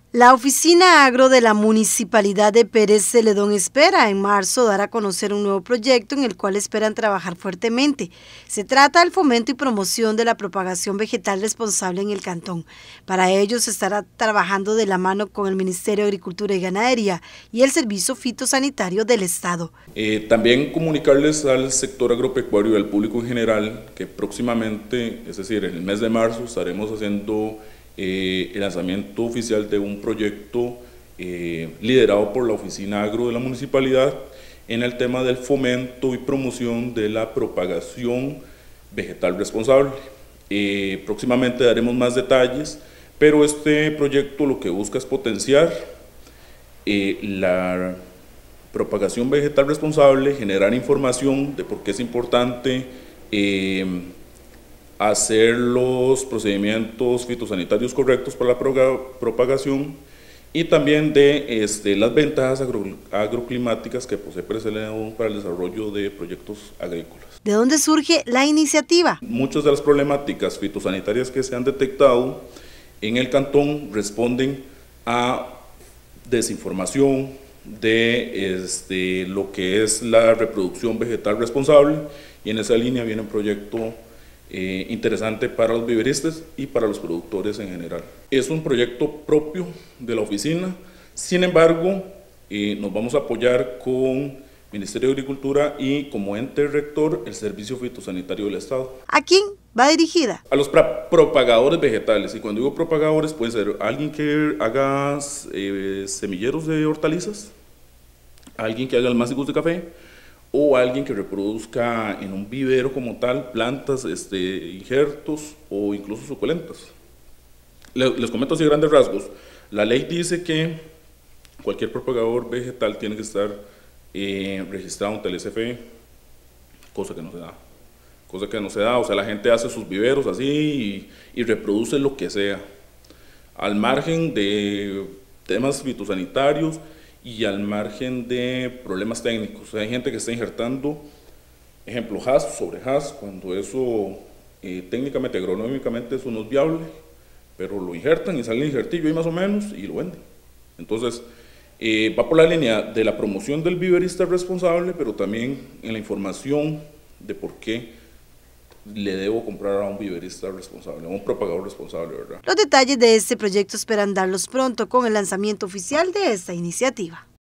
La Oficina Agro de la Municipalidad de Pérez Celedón espera en marzo dar a conocer un nuevo proyecto en el cual esperan trabajar fuertemente. Se trata del fomento y promoción de la propagación vegetal responsable en el cantón. Para ello se estará trabajando de la mano con el Ministerio de Agricultura y Ganadería y el Servicio Fitosanitario del Estado. También comunicarles al sector agropecuario y al público en general que próximamente, es decir, en el mes de marzo, estaremos haciendo el lanzamiento oficial de un proyecto liderado por la Oficina Agro de la Municipalidad en el tema del fomento y promoción de la propagación vegetal responsable. Próximamente daremos más detalles, pero este proyecto lo que busca es potenciar la propagación vegetal responsable, generar información de por qué es importante hacer los procedimientos fitosanitarios correctos para la propagación y también de las ventajas agroclimáticas que posee Pérez Celedón para el desarrollo de proyectos agrícolas. ¿De dónde surge la iniciativa? Muchas de las problemáticas fitosanitarias que se han detectado en el cantón responden a desinformación de lo que es la reproducción vegetal responsable, y en esa línea viene un proyecto interesante para los viveristas y para los productores en general. Es un proyecto propio de la oficina, sin embargo, nos vamos a apoyar con Ministerio de Agricultura y como ente rector el Servicio Fitosanitario del Estado. ¿A quién va dirigida? A los propagadores vegetales, y cuando digo propagadores puede ser alguien que haga semilleros de hortalizas, alguien que haga almácigos de café, o alguien que reproduzca en un vivero como tal plantas, injertos o incluso suculentas. Les comento así grandes rasgos. La ley dice que cualquier propagador vegetal tiene que estar registrado en TLCFE, cosa que no se da. O sea, la gente hace sus viveros así y reproduce lo que sea, al margen de temas fitosanitarios y al margen de problemas técnicos. O sea, hay gente que está injertando, ejemplo, HAS sobre HAS, cuando eso técnicamente, agronómicamente, eso no es viable, pero lo injertan y sale el injertillo ahí más o menos y lo venden. Entonces, va por la línea de la promoción del viverista responsable, pero también en la información de por qué le debo comprar a un viverista responsable, a un propagador responsable, ¿verdad? Los detalles de este proyecto esperan darlos pronto con el lanzamiento oficial de esta iniciativa.